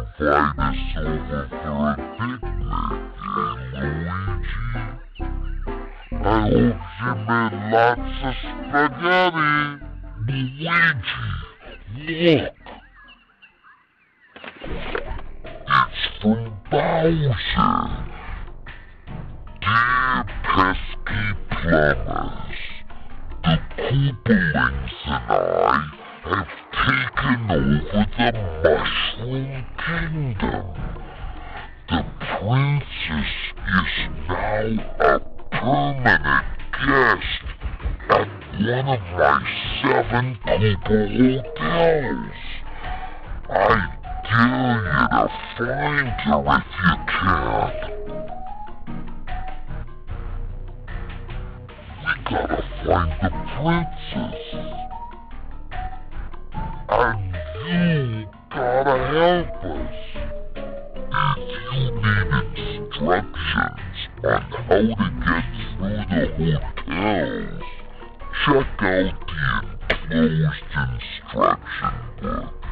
invite us over for a picnic, Luigi? I hope you made lots of spaghetti. Luigi, look! It's from Bowser. Dear pesky plumbers, the Koopalings and I have taken over the Mushroom Kingdom. The princess is now a permanent guest at one of my 7 Koopa hotels. I dare you to find her if you can. We gotta find the princess. And you gotta help us. If you need instructions on how to get through the hotels, check out the enclosed instruction book.